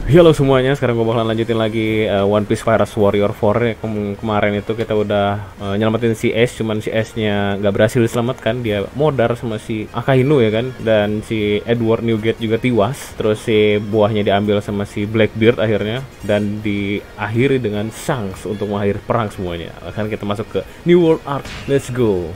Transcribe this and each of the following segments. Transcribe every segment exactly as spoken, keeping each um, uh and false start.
Halo semuanya, sekarang gue bakalan lanjutin lagi uh, One Piece Virus Warrior empat ya. Kem Kemarin itu kita udah uh, nyelamatin si Ace, cuman si Ace-nya gak berhasil diselamatkan. Dia modar sama si Akainu ya kan. Dan si Edward Newgate juga tiwas. Terus si buahnya diambil sama si Blackbeard akhirnya. Dan diakhiri dengan Shanks untuk mengakhiri perang semuanya. Akan kita masuk ke New World Arc. Let's go.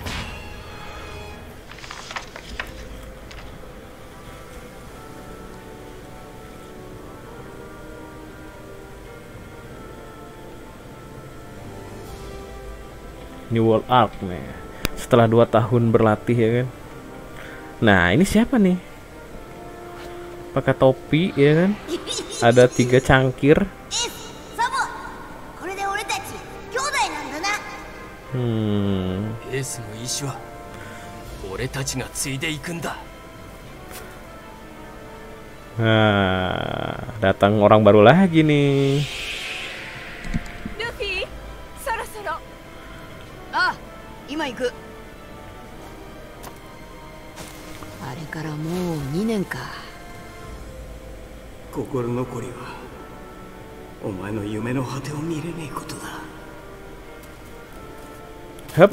New World Arc nih. Setelah dua tahun berlatih ya kan. Nah ini siapa nih? Pakai topi ya kan. Ada tiga cangkir. Hmm. Nah, datang orang baru lagi nih. Hup.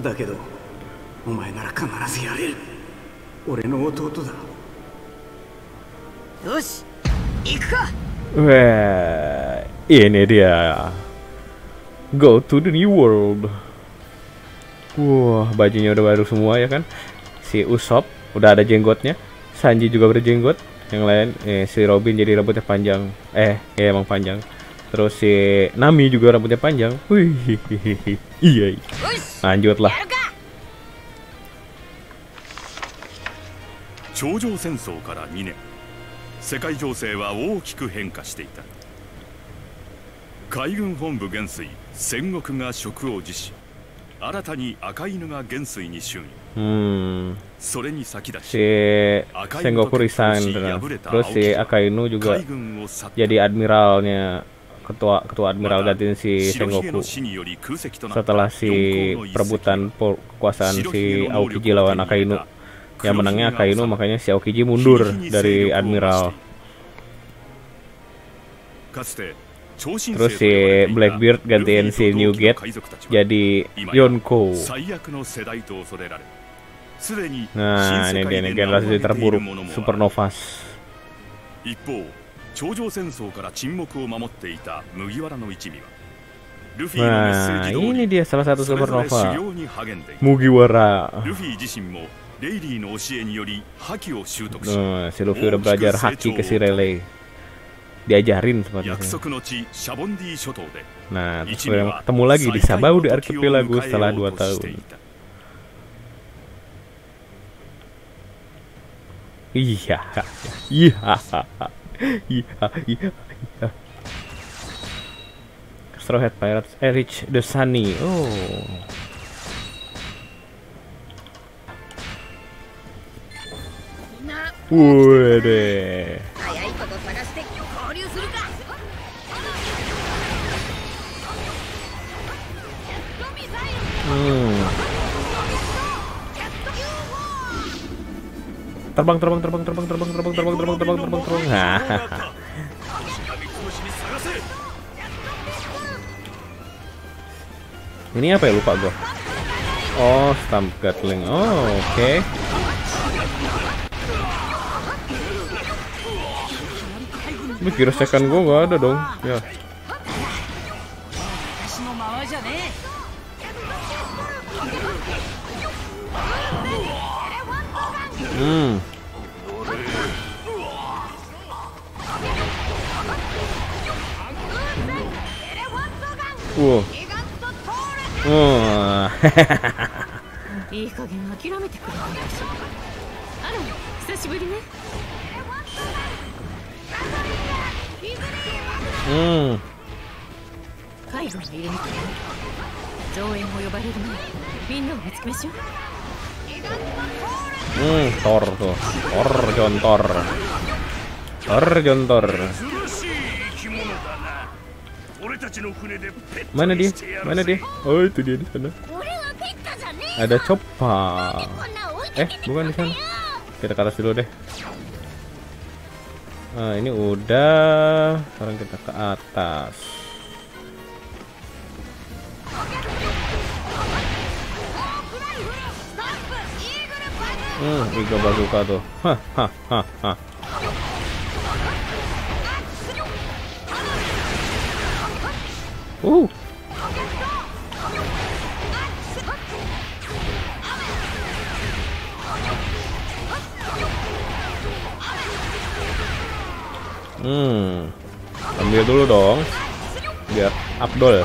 Wah, ini dia. Go to the new world. Wah, bajunya udah baru semua ya kan. Si Usopp udah ada jenggotnya. Sanji juga berjenggot. Yang lain, eh, si Robin jadi rambutnya panjang. Eh, ya emang panjang. Terus si Nami juga rambutnya panjang. Wih, iya. Lanjutlah. 頂上戦争からにねん、世界情勢は大きく変化していた。海軍本部元帥戦国が職を辞し、新たに赤犬が元帥に就任。Hmm. Si Sengoku resign, terus si Akainu juga jadi admiralnya, ketua ketua admiral gantiin si Sengoku setelah si perebutan kekuasaan si Aokiji lawan Akainu. Yang menangnya Akainu, makanya si Aokiji mundur dari admiral. Terus si Blackbeard gantiin si Newgate jadi Yonko. Nah, ini dia nih generasi terburuk Supernovas. Nah, ini dia salah satu Supernova, Mugiwara. Nah, si Luffy udah belajar haki ke si Rayleigh. Diajarin sepertinya. Nah, terus ketemu lagi di Sabau di Archipelago setelah dua tahun. Iya, iya, iya, iya. Straw Hat Pirates, Erich the Sunny. Oh. Wede. Hmm. Terbang, terbang, terbang, terbang, terbang, terbang, terbang, terbang, terbang, terbang, terbang. Hahaha. Ini apa ya, lupa gua. Oh, Stamp Gatling. Oh, oke. Okay. Ini kira second gua nggak ada dong. Ya. Hmm. Wow. Oh. Hmm. Hmm, Thor tuh. Thor jontor. Thor jontor. Mana dia? Mana dia? Oh, itu dia di sana. Ada Chopper. Eh, bukan di sana. Kita ke atas dulu deh. Nah, ini udah. Sekarang kita ke atas. Hmm, Eagle Bazooka tuh. Hah, hah, hah, hah. Uh. Hmm. Ambil dulu dong. Biar Abdul.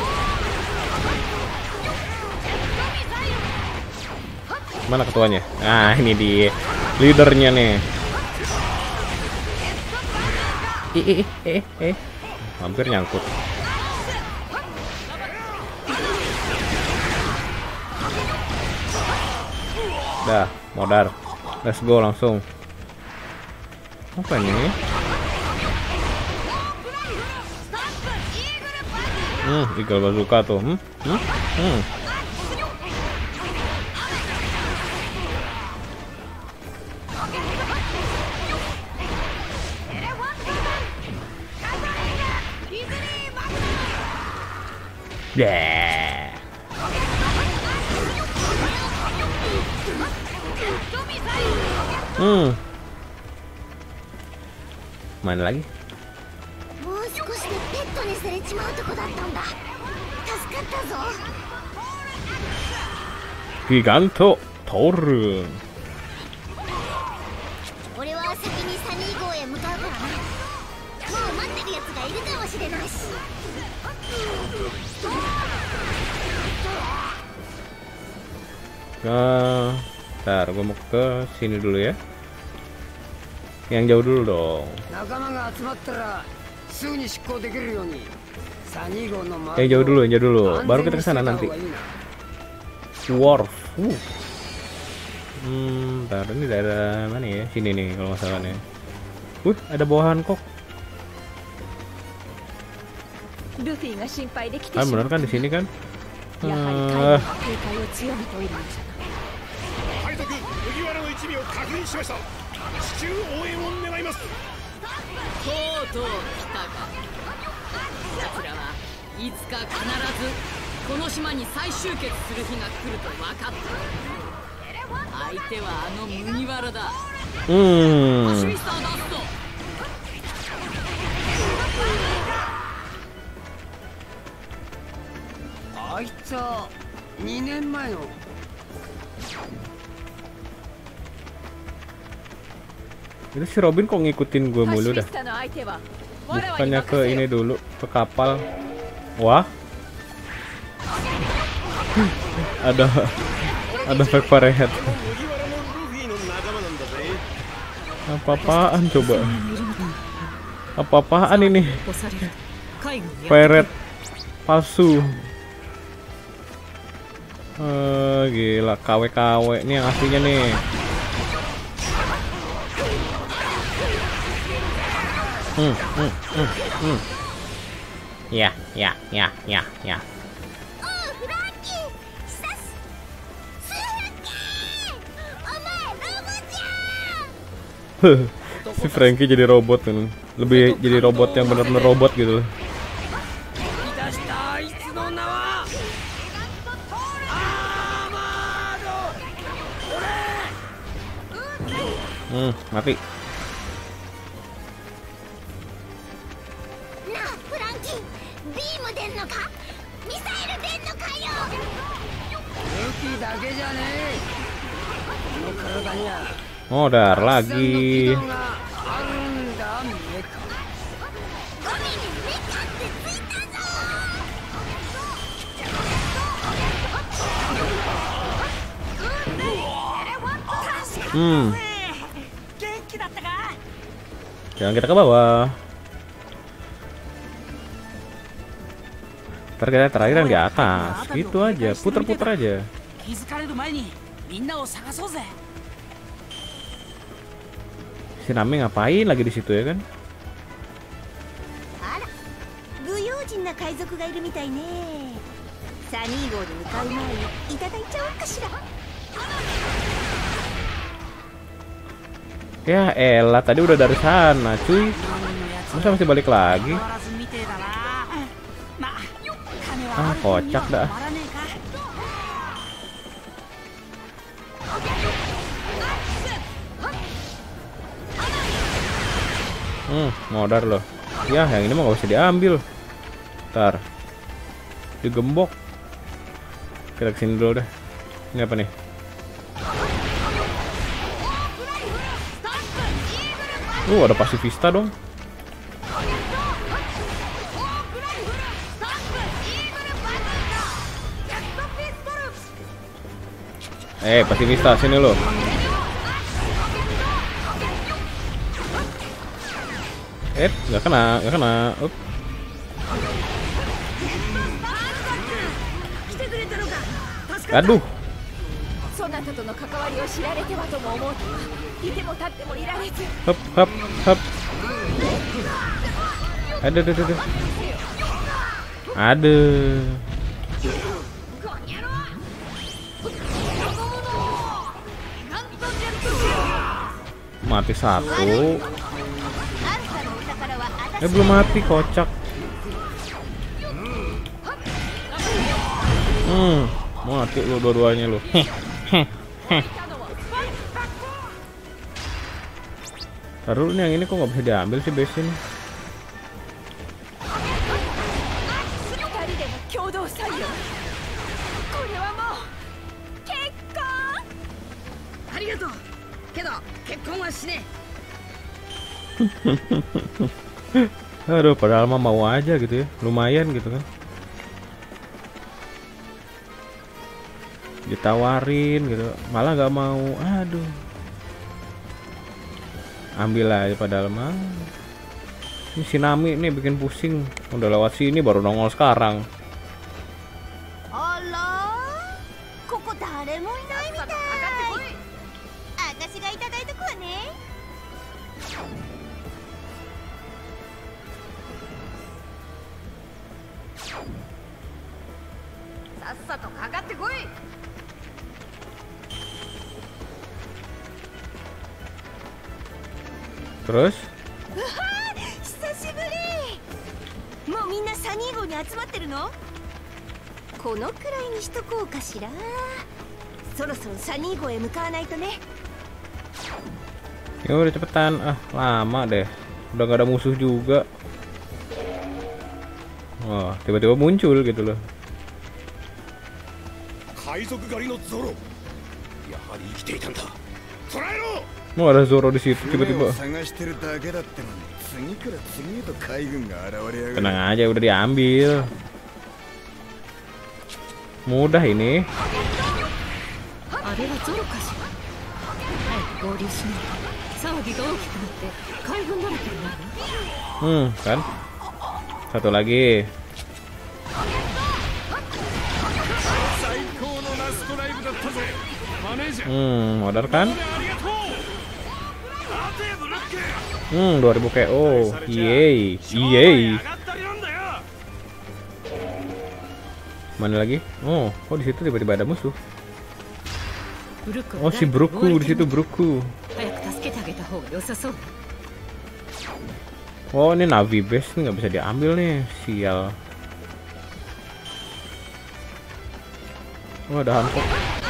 Mana ketuanya? Nah, ini di leadernya nih. Ih, ih, eh, eh. Hampir nyangkut. Dah, modar. Let's go langsung. Apa ini? Hmm, Eagle Bazooka tuh. Hmm, hmm, hmm. Yeah. Hmm. Mana lagi? Giganto Toru. Nah, ntar gue mau ke sini dulu ya. Yang jauh dulu dong. Yang jauh dulu, yang jauh dulu. Baru kita ke sana nanti. Wharf. Uh. Hmm, ntar ini daerah mana ya? Sini nih kalau nggak salah nih. Uh, ada bawahan kok. Ah, benar kan di sini kan? Uh. Hmm. Itu si Robin kok ngikutin gue mulu dah. Bukannya ke ini dulu, ke kapal. Wah. ada ada fake parade. Apa-apaan coba? Apa-apaan ini? Parade palsu. Uh, gila, K W K W nih yang aslinya nih. Hmm, hmm, hmm, hmm. Ya, ya, ya, ya, ya. Si Frankie jadi robot kan. Lebih jadi robot yang benar-benar robot gitu loh. Hmm, mati. Modar lagi. Hmm. Jangan kita ke bawah. Ntar kita terakhiran di atas. Gitu aja, puter-puter aja. Si Nami ngapain lagi di situ ya kan? Ya elah, tadi udah dari sana cuy. Masa masih balik lagi? Ah, kocak dah. Hmm, modar loh. Ya, yang ini mah gak usah diambil. Ntar digembok. Kita kesini dulu deh. Ini apa nih? Uh, ada pasifista dong. Eh, pasifista sini lo. Eh, nggak kena, nggak kena. Up. Aduh. Hop, hop, hop. Aduh, aduh, aduh. Aduh. Mati satu. Eh, belum mati, kocak. Hmm, mati lu dua-duanya lu. Taruh nih, yang ini kok nggak bisa diambil sih base ini. Aduh, padahal mah mau aja gitu ya, lumayan gitu kan. Ditawarin gitu, malah nggak mau. Aduh, ambil aja padahal mah. Ini si Nami nih bikin pusing. Udah lewat sini baru nongol sekarang. Terus? Ya udah cepetan, ah lama deh. Udah gak ada musuh juga. Wah, tiba-tiba muncul gitu loh. Mau ada Zoro di situ tiba-tiba. Tenang aja, udah diambil. Mudah ini. Hmm, kan? Satu lagi. Hmm, modal kan? Hmm, dua ribu K O. Yeay, yeay. Mana lagi? Oh, kok di situ tiba-tiba ada musuh? Oh, si Broku di situ, Broku. Oh, ini Navi base nih, nggak bisa diambil nih, sial. Oh, ada Hancock.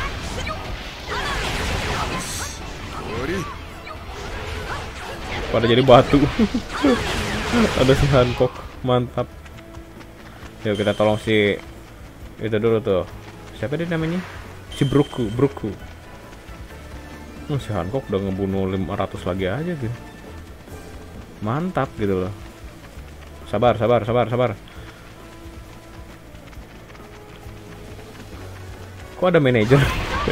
Pada jadi batu. Ada si Hancock, mantap. Yuk kita tolong si itu dulu tuh. Siapa dia namanya? Si Broku, Broku. Oh, si Hancock udah ngebunuh lima ratus lagi aja gitu. Mantap gitu loh. Sabar, sabar, sabar, sabar. Kok ada manajer?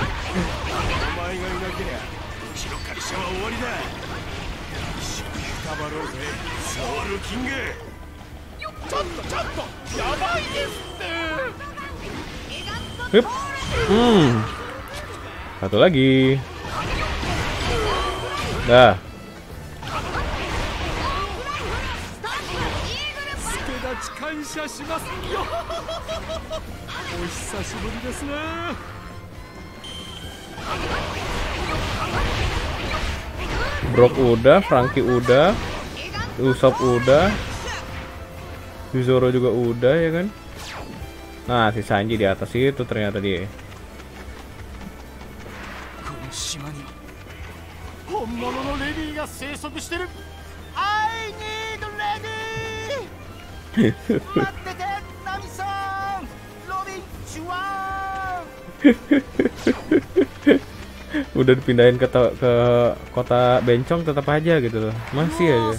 Hup. Hmm. Satu lagi. Dah. Brock udah, Franky udah, Usopp udah, Zoro juga udah ya kan. Nah, si Sanji di atas itu ternyata dia. Udah dipindahin ke, ke kota Bencong tetap aja gitu loh. Masih aja.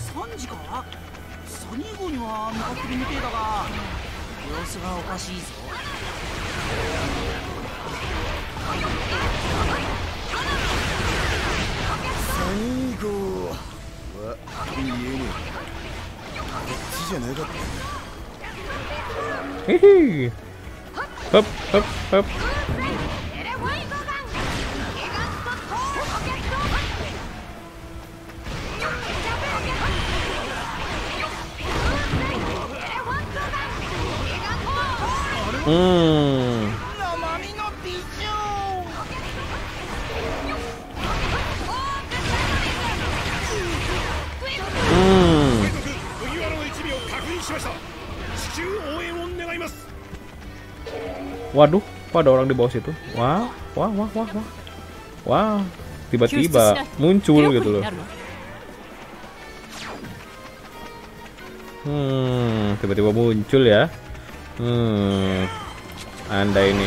Hihi. Hop, hop, hop. Hmm. Hmm. Waduh, kok ada orang di bawah situ? Wah, wah, wah, wah, wah. Wah, tiba-tiba muncul gitu loh. Hmm, tiba-tiba muncul ya. Hmm, Anda ini.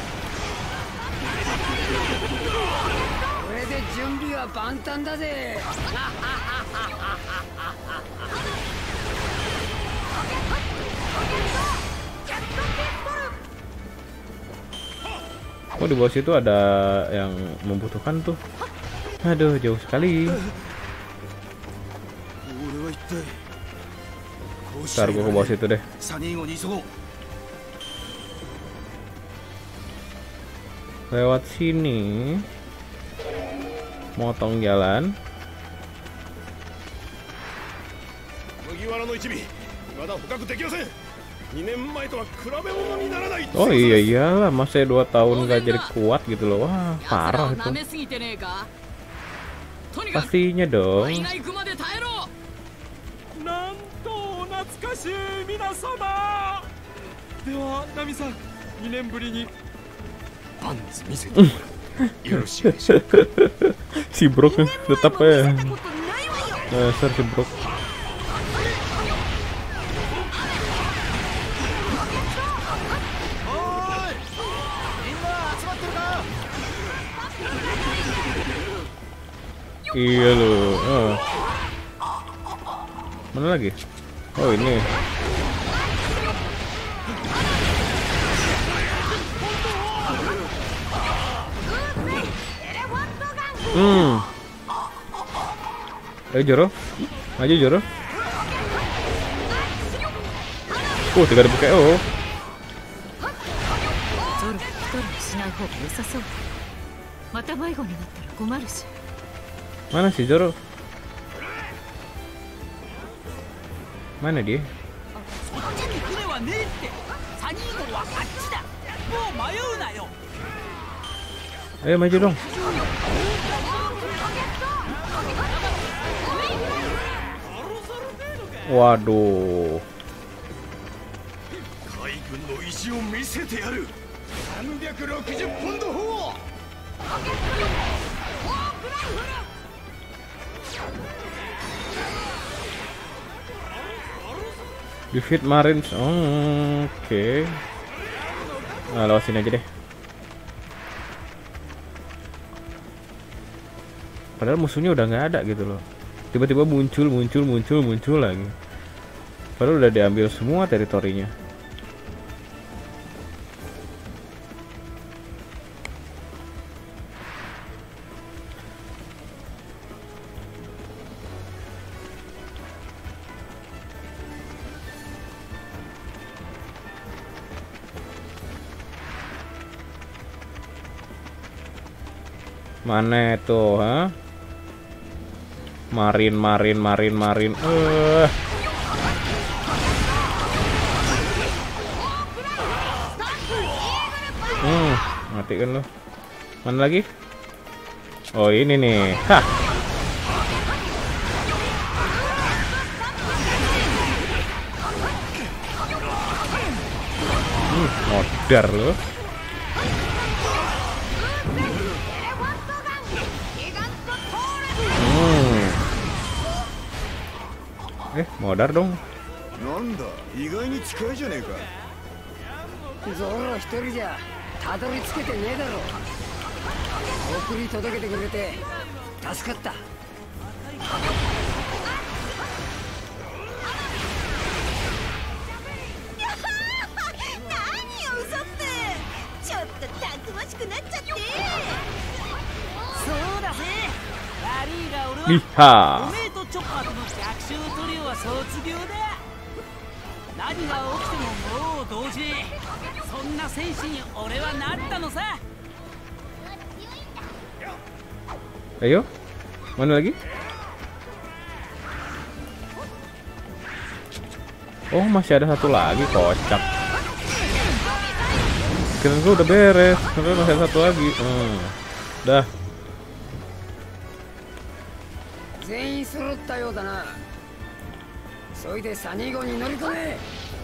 Oh, di bawah situ ada yang membutuhkan tuh. Aduh, jauh sekali. Ntar gua ke bawah situ deh. Lewat sini, motong jalan. Oh iya iyalah, masa dua tahun gak jadi kuat gitu loh. Wah, parah itu. Pastinya dong. Si Brock tetap ya. Dasar si Brock. Iya loh. Oh. Mana lagi? Oh ini. Hmm. Ayo Zoro, maju Zoro. Uh, tiga ribu K O. Mana sih Zoro? Mana dia? Ayo maju dong. Waduh. Defeat Marines. Oh, oke. Okay. Nah, lewat sini aja deh. Padahal musuhnya udah nggak ada gitu loh. Tiba-tiba muncul, muncul, muncul, muncul lagi. Padahal udah diambil semua teritorinya. Mana itu, ha? Marin, marin, marin, marin. Eh. Hmm, mati kan lo. Mana lagi? Oh, ini nih. Hah. Modar lo. Hmm. Eh, modar dong. Liha. 何が起きてももう同時。そんな戦士に俺はなったのさ。 Ayo, mana lagi? Oh, masih ada satu lagi, kocak. Kira gue udah beres, ternyata masih ada satu lagi. Hmm. Dah. 全員揃ったようだな。そいでサニー号に乗り込め。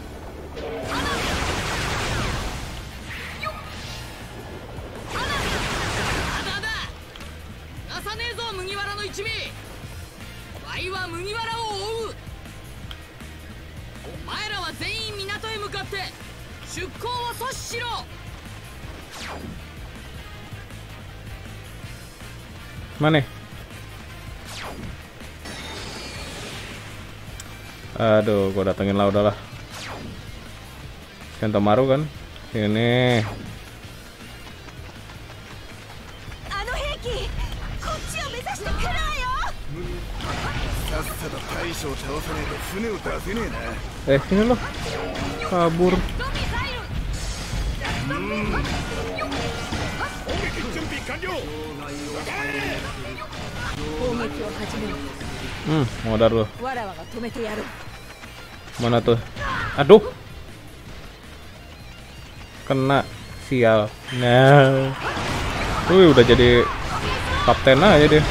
出さねえぞ麦わらの一味。ワイは麦わらを追う。お前らは全員港へ向かって出港を阻止しろ。 Mana? Aduh, gua datengin lah udahlah. Sentomaru kan? Ini. Eh, sini loh. Kabur. Hmm, modar loh. Mana tuh? Aduh. Kena, sial. Nah. Wih, udah jadi kapten aja dia.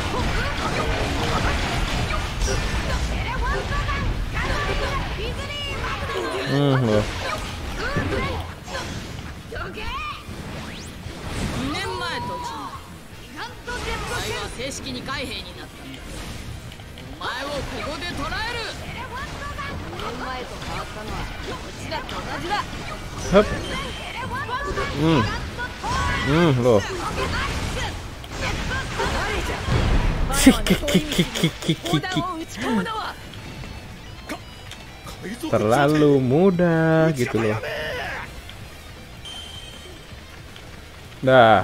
Hmm, loh. Hup. Hmm. Hmm, loh. Terlalu mudah gitu loh. Dah.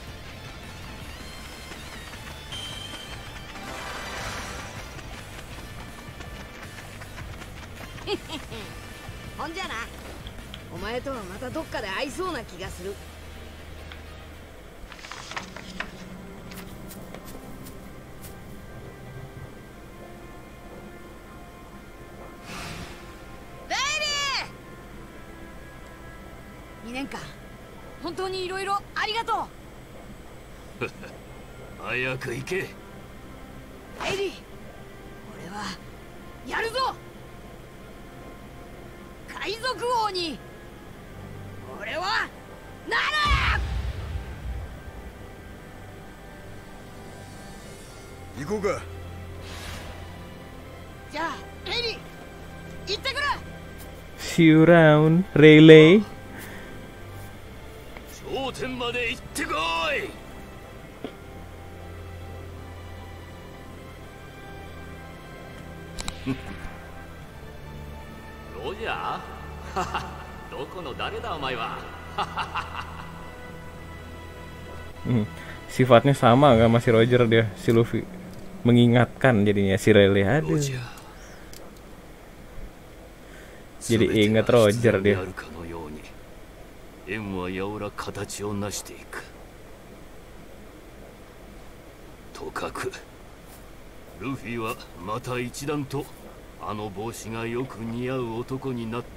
See you around, Rayleigh. Hmm, sifatnya sama gak masih Roger dia, si Luffy. Mengingatkan jadinya si Rayleigh. Aduh. Jadi ingat Roger dia. Luffy はまた一段とあの帽子がよく似合う男になった。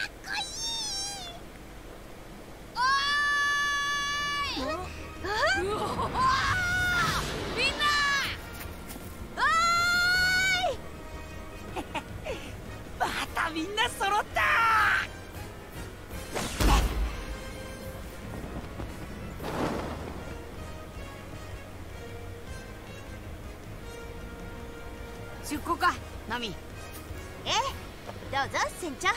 う出航か、ナミ。 ええ、どうぞ船長。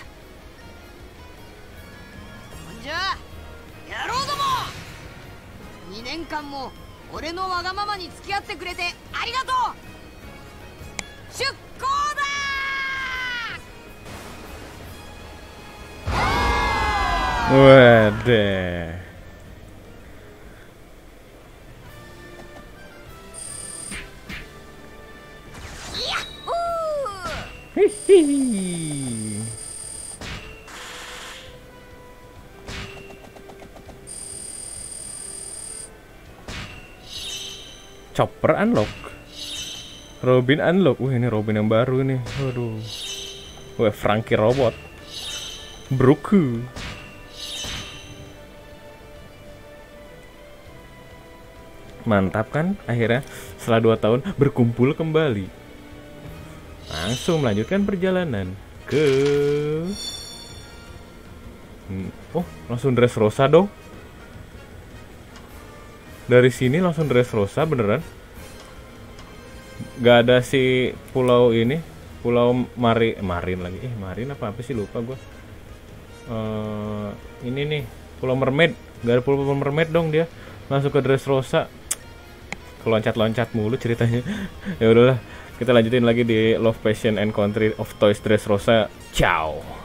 ほんじゃ野郎ども、にねんかんも俺のわがままに付き合ってくれてありがとう。出航だー。 Waduh. Hihihi. Chopper unlock. Robin unlock. Wih, ini Robin yang baru nih. Waduh. Wah, Frankie robot. Broku. Mantap kan? Akhirnya setelah dua tahun berkumpul kembali. Langsung melanjutkan perjalanan ke hmm. Oh, langsung Dressrosa dong. Dari sini langsung Dressrosa beneran. Gak ada si pulau ini, pulau Mari Marin lagi. Eh, Marin apa apa sih, lupa gua. Uh, ini nih, Pulau Mermaid. Gak ada pulau Mermaid dong dia. Langsung ke Dressrosa. Loncat-loncat mulu ceritanya. Ya udahlah, kita lanjutin lagi di Love, Passion and Country of Toys Dressrosa. Ciao.